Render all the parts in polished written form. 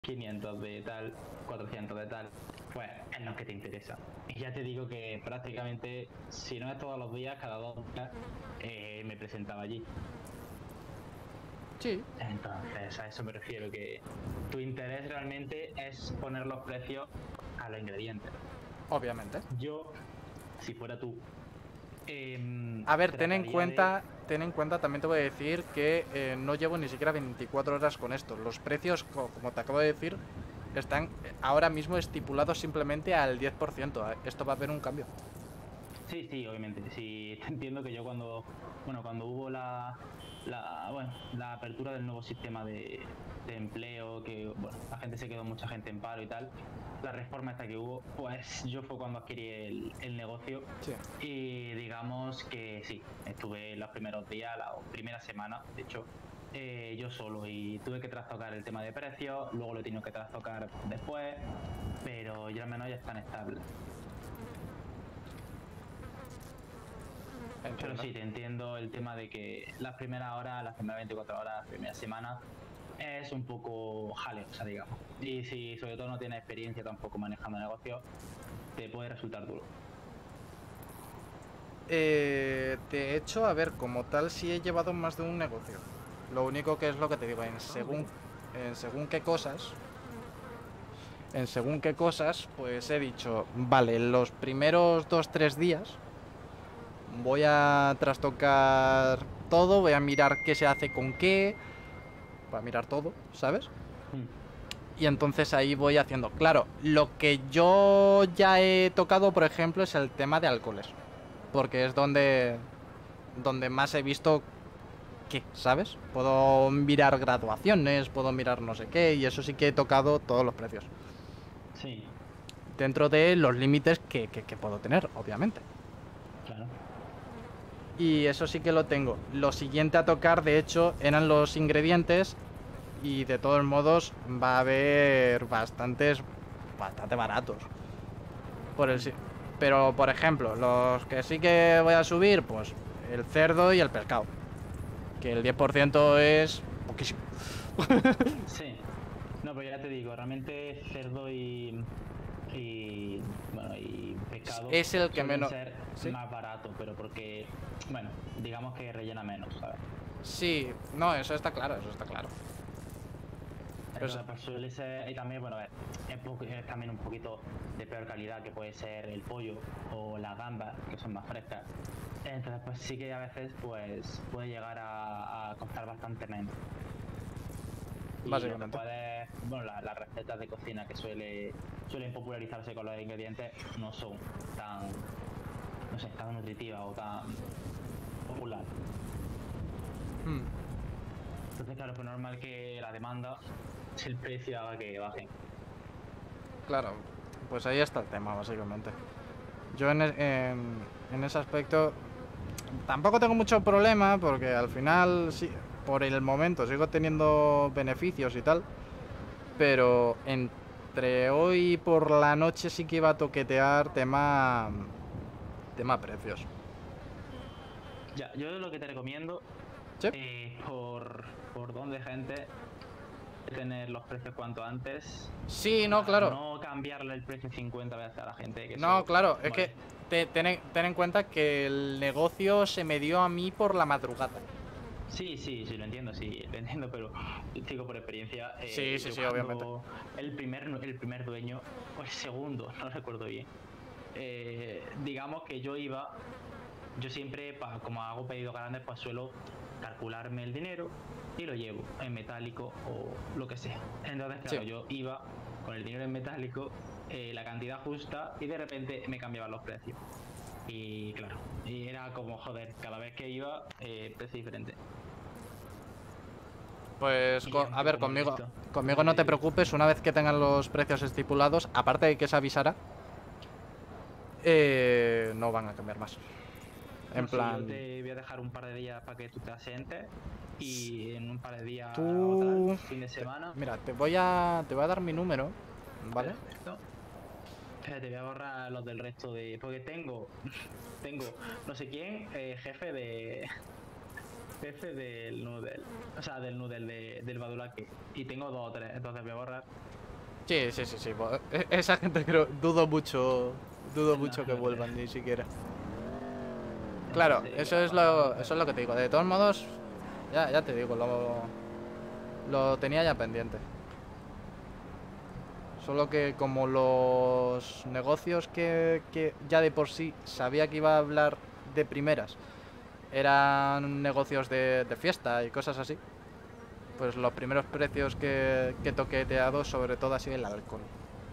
500 de tal, 400 de tal, pues es lo que te interesa. Y ya te digo que prácticamente, si no es todos los días, cada 2 días me presentaba allí. Sí. Entonces, a eso me refiero, que tu interés realmente es poner los precios a los ingredientes. Obviamente. Yo, si fuera tú, A ver, trataría de... ten en cuenta, también te voy a decir que no llevo ni siquiera 24 horas con esto. Los precios, como te acabo de decir, están ahora mismo estipulados simplemente al 10%. Esto va a haber un cambio. Sí, sí, obviamente. Sí, entiendo que yo cuando hubo la apertura del nuevo sistema de empleo, que bueno, la gente se quedó mucha gente en paro y tal, la reforma esta que hubo, pues yo fue cuando adquirí el negocio Sí. y digamos que sí, estuve los primeros días, la primera semana, de hecho, yo solo y tuve que trastocar el tema de precios, luego lo he tenido que trastocar después, pero ya al menos ya están estables. Pero Entiendo. sí, te entiendo el tema de que las primeras horas, las primeras 24 horas, las primeras semanas, es un poco jaleosa, digamos. Y si sobre todo no tienes experiencia tampoco manejando negocios, te puede resultar duro. De hecho, a ver, como tal, sí he llevado más de un negocio. Lo único que es lo que te digo, Ah, mira. en según qué cosas, pues he dicho, vale, los primeros 2 3 días voy a trastocar todo, voy a mirar qué se hace con qué, voy a mirar todo, ¿sabes? Mm. Y entonces ahí voy haciendo. Claro, lo que yo ya he tocado, por ejemplo, es el tema de alcoholes. Porque es donde más he visto que, ¿sabes? Puedo mirar graduaciones, puedo mirar no sé qué, y eso sí que he tocado todos los precios. Sí, Dentro de los límites que puedo tener, obviamente. claro. Y eso sí que lo tengo. Lo siguiente a tocar, de hecho, eran los ingredientes. Y de todos modos va a haber bastante baratos. Por el, Mm. pero, por ejemplo, los que sí que voy a subir, pues el cerdo y el pescado. Que el 10% es poquísimo. Sí. No, pero ya te digo, realmente cerdo y pescado Es el que suelen menos... ser ¿Sí? más baratos, pero porque, bueno, digamos que rellena menos, ¿sabes? Sí, no, eso está claro, eso está claro. Pues, Entonces, pues suele ser, y también, bueno, a ver, es también un poquito de peor calidad que puede ser el pollo o las gambas, que son más frescas. Entonces, pues sí que a veces, pues, puede llegar a costar bastante menos. Y lo que básicamente. puedes, bueno, las recetas de cocina que suelen popularizarse con los ingredientes no son tan, no sé, tan nutritivas o tan popular. Hmm, Entonces, claro, pues normal que la demanda, si el precio haga que baje. claro, pues ahí está el tema, básicamente. Yo en ese aspecto tampoco tengo mucho problema porque al final, sí, por el momento sigo teniendo beneficios y tal, pero entre hoy y por la noche sí que iba a toquetear tema precios. Ya, yo lo que te recomiendo, ¿Sí? por don de gente, es tener los precios cuanto antes Sí, no, para claro. no cambiarle el precio 50 veces a la gente, que No, eso claro, es que molesta. ten en cuenta que el negocio se me dio a mí por la madrugada. Sí, sí, sí, lo entiendo, pero digo por experiencia, Sí, sí, yo sí, obviamente. cuando el primer dueño, o el segundo, no recuerdo bien, digamos que yo siempre, como hago pedidos grandes, pues suelo calcularme el dinero y lo llevo en metálico o lo que sea. Entonces, Sí. claro, yo iba con el dinero en metálico, la cantidad justa y de repente me cambiaban los precios. Y claro, y era como, joder, cada vez que iba, precio diferente. Pues, Y es un a ver, poco molesto, conmigo como te no te digo. preocupes, una vez que tengan los precios estipulados, aparte de que se avisará, no van a cambiar más. En No, sí, yo plan, te voy a dejar un par de días para que tú te asientes y en un par de días o tal, tú... fin de semana. Mira, te voy a dar mi número, ¿vale? Perfecto. Te voy a borrar los del resto de. Porque tengo no sé quién, jefe PC del Noodle. O sea, del Noodle del Badulaki. Y tengo 2 o 3, entonces voy a borrar. Sí. Esa gente creo, dudo mucho que No vuelvan creo. ni siquiera. Claro, Sí, eso voy a es borrar, eso es lo que te digo. De todos modos, ya te digo, lo tenía ya pendiente. Solo que como los negocios que ya de por sí sabía que iba a hablar de primeras eran negocios de fiesta y cosas así, pues los primeros precios que toqueteado sobre todo ha sido el alcohol.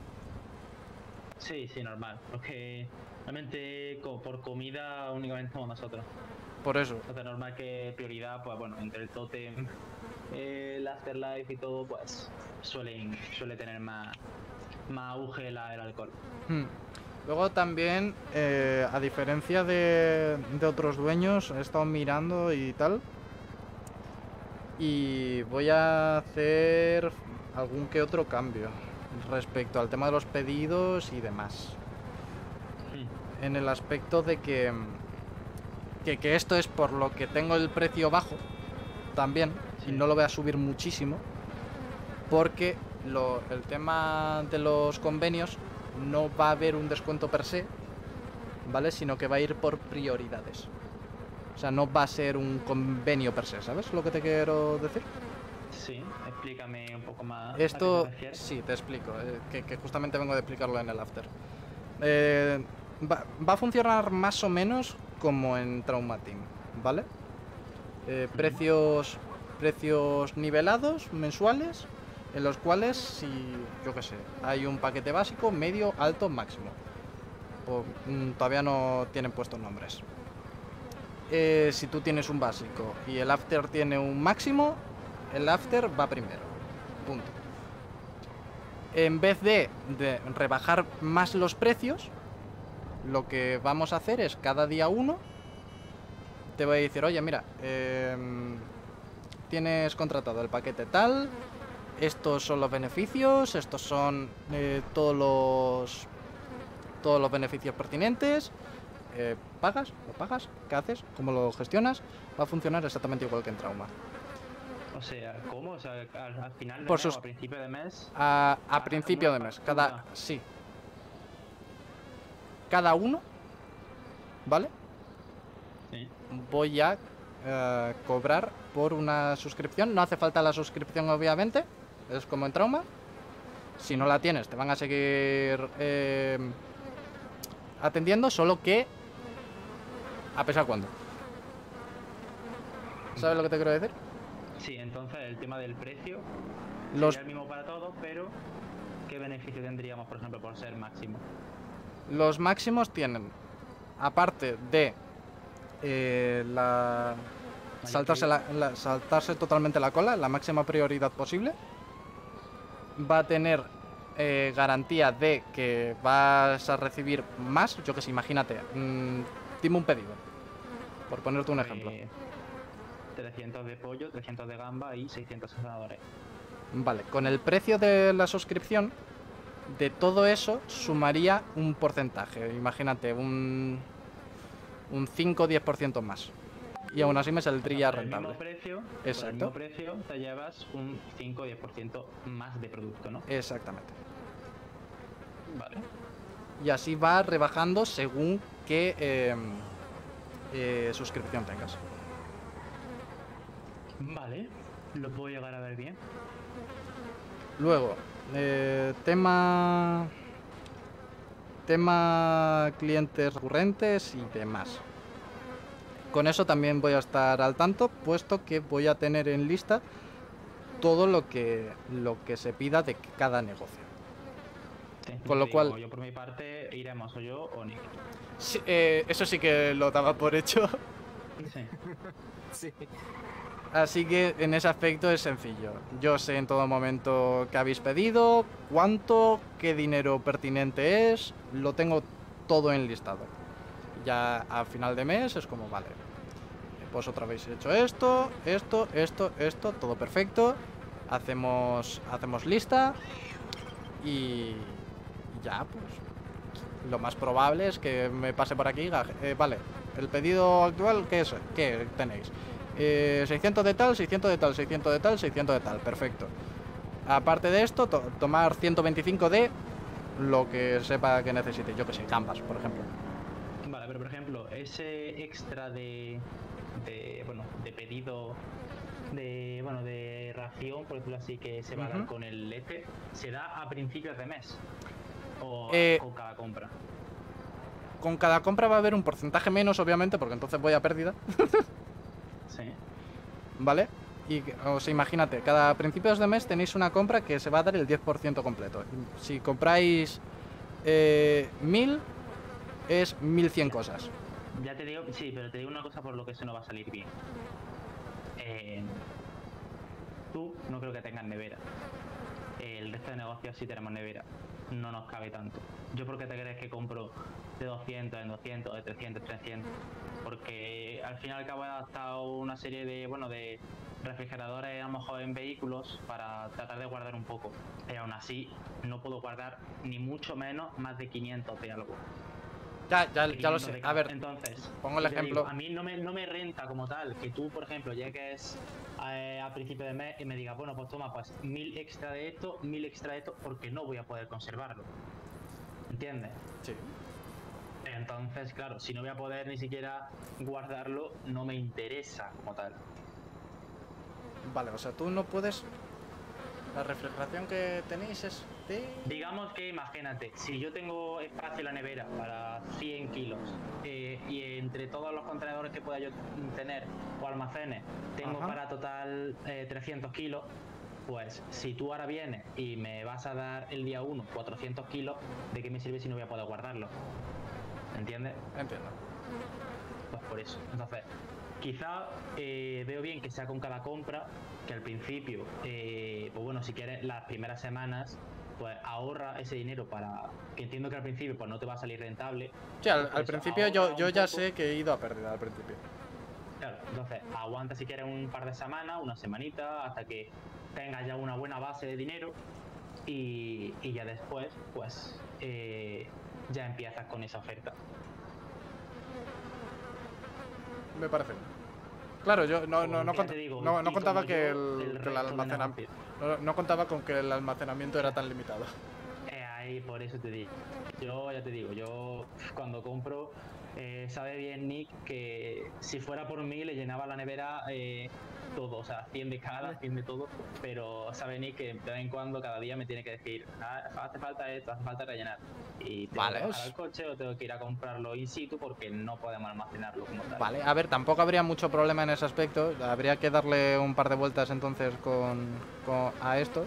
Sí, normal. Porque realmente por comida únicamente somos nosotros. Por eso, Entonces normal que prioridad, pues bueno, entre el Totem, el Afterlife y todo, pues suele tener más auge el alcohol. hmm. Luego también, a diferencia de otros dueños, he estado mirando y tal. Y voy a hacer algún que otro cambio respecto al tema de los pedidos y demás. En el aspecto de que esto es por lo que tengo el precio bajo también, Sí. y no lo voy a subir muchísimo, porque el tema de los convenios no va a haber un descuento per se, ¿vale? Sino que va a ir por prioridades. O sea, no va a ser un convenio per se, ¿sabes lo que te quiero decir? Sí, explícame un poco más a qué Esto, te refieres. sí, te explico, que justamente vengo de explicarlo en el after. Va a funcionar más o menos como en Trauma Team, ¿vale? Precios nivelados, mensuales, en los cuales, si, yo qué sé, hay un paquete básico, medio, alto, máximo. Todavía no tienen puestos nombres. Si tú tienes un básico y el after tiene un máximo, el after va primero. Punto. En vez de rebajar más los precios, lo que vamos a hacer es cada día uno te voy a decir, oye, mira, tienes contratado el paquete tal, estos son los beneficios, estos son todos los beneficios pertinentes. ¿Pagas? ¿Lo pagas? ¿Qué haces? ¿Cómo lo gestionas? Va a funcionar exactamente igual que en Trauma. O sea, ¿cómo? O sea, al final de Por mes sus- o a principio de mes. A principio de mes, sí. Cada uno, ¿vale? Sí. Voy a cobrar por una suscripción. No hace falta la suscripción, obviamente. Es como en Trauma. Si no la tienes, te van a seguir atendiendo, solo que a pesar cuándo. ¿Sabes lo que te quiero decir? Sí, entonces el tema del precio Los, sería el mismo para todos, pero ¿qué beneficio tendríamos, por ejemplo, por ser máximo? los máximos tienen, aparte de saltarse totalmente la cola, la máxima prioridad posible, va a tener garantía de que vas a recibir más. Yo que sé, imagínate, dime un pedido, por ponerte un ejemplo. 300 de pollo, 300 de gamba y 600 asadores. Vale, con el precio de la suscripción, de todo eso sumaría un porcentaje. Imagínate, un 5 o 10% más. Y aún así me saldría rentable. Por el Exacto. mismo precio te llevas un 5 o 10% más de producto, ¿no? Exactamente. Vale. Y así va rebajando según qué suscripción tengas. Vale, lo puedo llegar a ver bien. Luego, tema clientes recurrentes y demás. Con eso también voy a estar al tanto, puesto que voy a tener en lista todo lo que se pida de cada negocio. Sí, Con lo cual, yo por mi parte iremos o yo o Nick. sí, eso sí que lo daba por hecho. Sí. Sí. Así que en ese aspecto es sencillo. Yo sé en todo momento qué habéis pedido, cuánto, qué dinero pertinente es, lo tengo todo enlistado. Ya a final de mes es como, vale, vosotros habéis hecho esto, todo perfecto. Hacemos lista y ya, pues lo más probable es que me pase por aquí y diga, vale, el pedido actual, ¿qué tenéis? 600 de tal, 600 de tal, 600 de tal, 600 de tal. Perfecto. Aparte de esto, tomar 125 de lo que sepa que necesite. Yo que sé, gambas, por ejemplo. Vale, pero por ejemplo, ese extra bueno, de pedido de ración, por decirlo así, que se va a dar con el EFE, ¿se da a principios de mes? ¿O con cada compra? Con cada compra va a haber un porcentaje menos, obviamente, porque entonces voy a pérdida. Sí. ¿Vale? Y, o sea, imagínate, cada principios de mes tenéis una compra que se va a dar el 10% completo. Si compráis 1000, es 1100 cosas. Ya te digo, sí, pero te digo una cosa por lo que eso no va a salir bien. Tú no creo que tengas nevera. El resto de negocios sí tenemos nevera. No nos cabe tanto. ¿Yo por qué te crees que compro de 200 en 200, de 300 en 300? Porque al fin y al cabo he adaptado una serie de refrigeradores a lo mejor en vehículos para tratar de guardar un poco. Pero aún así no puedo guardar ni mucho menos más de 500 de algo. Ya lo sé. A ver, entonces, pongo el ejemplo. Digo, a mí no me renta como tal que tú, por ejemplo, llegues a principio de mes y me digas, bueno, pues toma, pues 1000 extra de esto, 1000 extra de esto, porque no voy a poder conservarlo. ¿Entiendes? Sí. Entonces, claro, si no voy a poder ni siquiera guardarlo, no me interesa como tal. Vale, o sea, tú no puedes... La refrigeración que tenéis es de... Digamos que, imagínate, si yo tengo espacio en la nevera para 100 kilos y entre todos los contenedores que pueda yo tener o almacenes tengo para total 300 kilos, pues si tú ahora vienes y me vas a dar el día 1 400 kilos, ¿de qué me sirve si no voy a poder guardarlo? ¿Entiendes? Entiendo. Pues por eso. Entonces, quizá veo bien que sea con cada compra, que al principio, pues bueno, si quieres las primeras semanas, pues ahorra ese dinero para... Que entiendo que al principio pues no te va a salir rentable. Sí, al principio yo ya sé que he ido a pérdida al principio. Claro, entonces aguanta si quieres un par de semanas, una semanita, hasta que tengas ya una buena base de dinero y ya después, pues ya empiezas con esa oferta. Me parece bien. Claro, yo no contaba que el almacenamiento... No contaba con que el almacenamiento era tan limitado. Ahí, por eso te digo. Yo ya te digo, yo cuando compro, sabe bien Nick que si fuera por mí le llenaba la nevera todo, o sea, 100 de cada, 100 de todo, pero sabe Nick que de vez en cuando, cada día me tiene que decir, hace falta esto, hace falta rellenar. Y tengo que bajar al coche o tengo que ir a comprarlo in situ porque no podemos almacenarlo como tal. Vale, a ver, tampoco habría mucho problema en ese aspecto. Habría que darle un par de vueltas entonces a esto.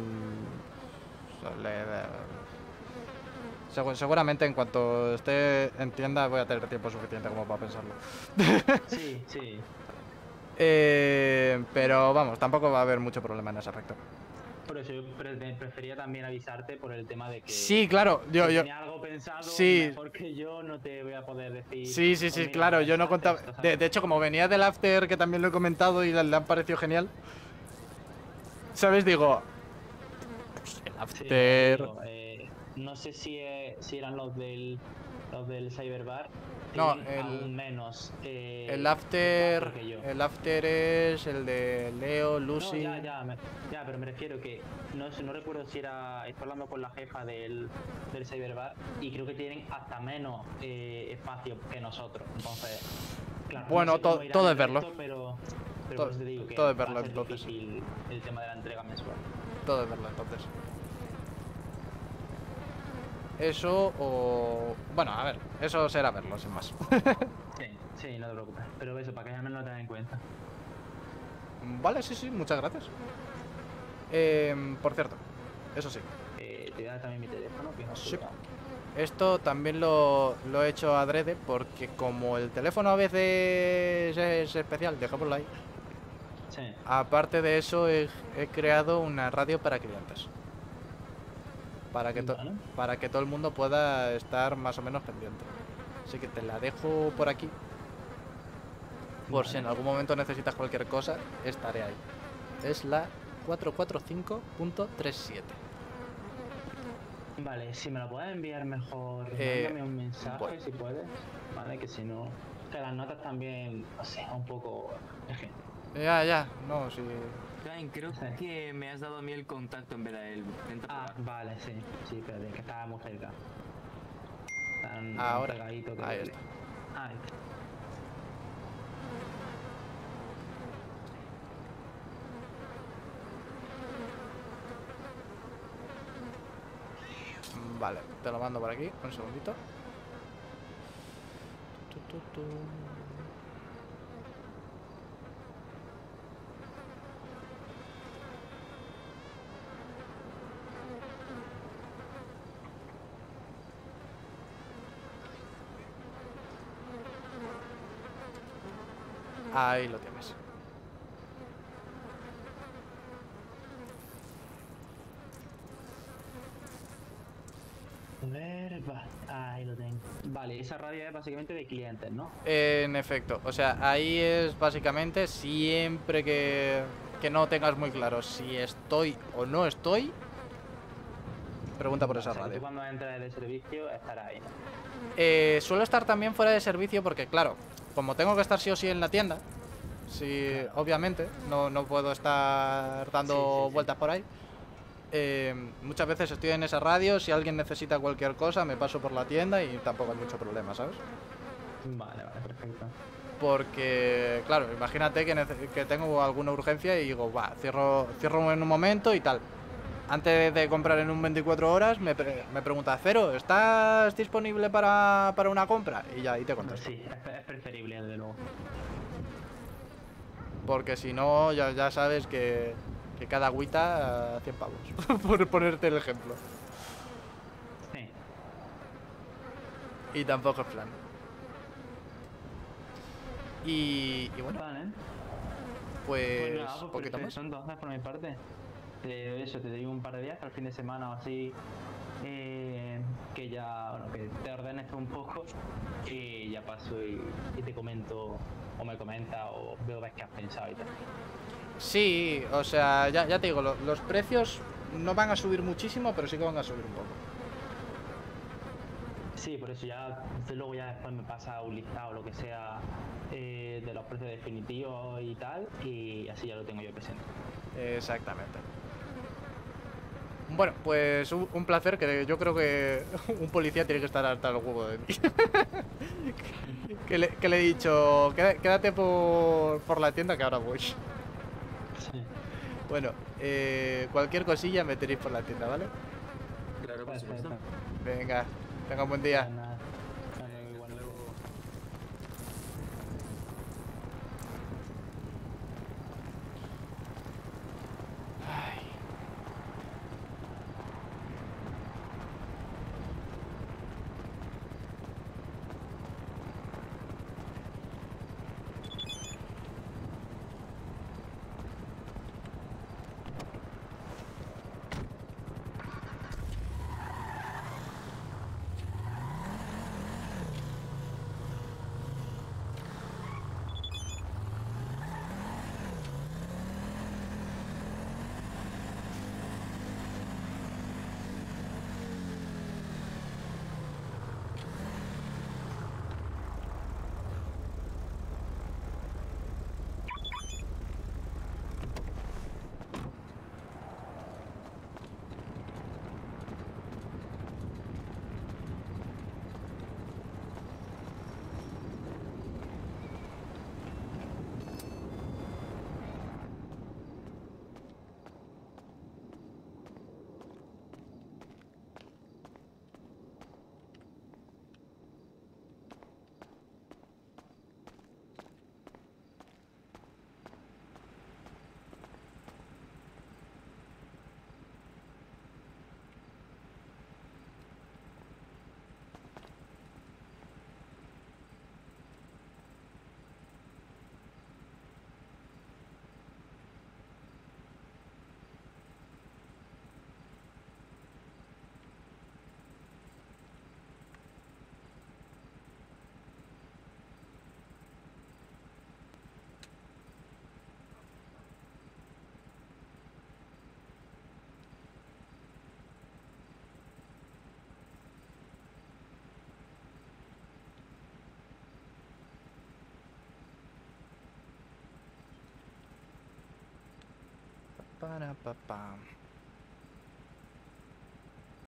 Seguramente en cuanto esté en tienda voy a tener tiempo suficiente como para pensarlo. Sí, sí. Pero vamos, tampoco va a haber mucho problema en ese aspecto. Por eso yo prefería también avisarte por el tema de que... Sí, claro, yo tenía algo pensado, sí. Mejor que yo no te voy a poder decir... Sí, claro, yo no contaba... De hecho, como venía del after, que también lo he comentado y le han parecido genial, ¿sabes? Digo... Pues el after... Sí, digo, no sé si eran los del Cyberbar. No, aún menos. El after es el de Leo, Lucy. No, ya, pero me refiero que no recuerdo si estoy hablando con la jefa del Cyberbar y creo que tienen hasta menos espacio que nosotros. Entonces, claro, bueno, no sé todo es verlo. Pero te digo que todo es verlo, va a ser entonces. difícil el tema de la entrega mensual. Todo es verlo, entonces. Eso o... Bueno, a ver, eso será verlo, sin más. sí, no te preocupes. Pero eso, para que al menos lo tengas en cuenta. Vale, sí, muchas gracias. Por cierto, eso sí. Te voy a dar también mi teléfono, que no sí. Esto también lo he hecho adrede porque como el teléfono a veces es especial, dejémoslo ahí. Sí. Aparte de eso, he creado una radio para clientes. Para que todo el mundo pueda estar más o menos pendiente. Así que te la dejo por aquí. Por si en algún momento necesitas cualquier cosa, estaré ahí. Es la 445.37. Vale, si me lo puedes enviar mejor, mándame un mensaje si puedes. Vale, que si no... Que las notas también, o sea, un poco... Ya, no, sí. Ryan, creo Sí. que me has dado a mí el contacto en vez de él. Intenta Ah, probar. vale, sí. Sí, espérate, que estaba muy cerca. Tan Ahora, pegadito que ahí duele. está. Ahí está. Vale, te lo mando por aquí, un segundito. Tu, tu, tu. Ahí lo tienes. A ver, va. Ahí lo tengo. Vale, esa radio es básicamente de clientes, ¿no? En efecto, o sea, ahí es básicamente siempre que no tengas muy claro si estoy o no estoy, pregunta por Vale, esa o sea, que radio. tú cuando entres en el servicio estarás ahí, ¿no? Suelo estar también fuera de servicio porque, claro, como tengo que estar sí o sí en la tienda, sí, Claro. obviamente, no puedo estar dando Sí. vueltas por ahí. Muchas veces estoy en esa radio, si alguien necesita cualquier cosa me paso por la tienda y tampoco hay mucho problema, ¿sabes? Vale, perfecto. Porque, claro, imagínate que tengo alguna urgencia y digo, va, cierro en un momento y tal. Antes de comprar en un 24 horas me pregunta, Cero, ¿estás disponible para una compra? Y ya ahí te contesto. Sí, es preferible, desde luego. Porque si no, ya sabes que cada agüita 100 pavos, por ponerte el ejemplo. Sí. Y tampoco es plan. Y bueno, Vale. pues Nada, pues poquito más. perfecto, entonces, por mi parte. Eso, te doy un par de días para el fin de semana o así. Que ya, bueno, que te ordenes tú un poco y ya paso y te comento, o me comenta, o veo ves qué has pensado y tal. Sí, o sea, ya te digo, los precios no van a subir muchísimo, pero sí que van a subir un poco. Sí, por eso ya, luego ya después me pasa un listado o lo que sea de los precios definitivos y tal, y así ya lo tengo yo presente. Exactamente. Bueno, pues un placer, que yo creo que un policía tiene que estar harta el huevo de mí. que le he dicho, quédate por la tienda que ahora voy. Sí. Bueno, cualquier cosilla me tenéis por la tienda, ¿vale? Claro, por supuesto. Venga, tenga un buen día. Nada, igual. Hasta luego. Para, pa, pam.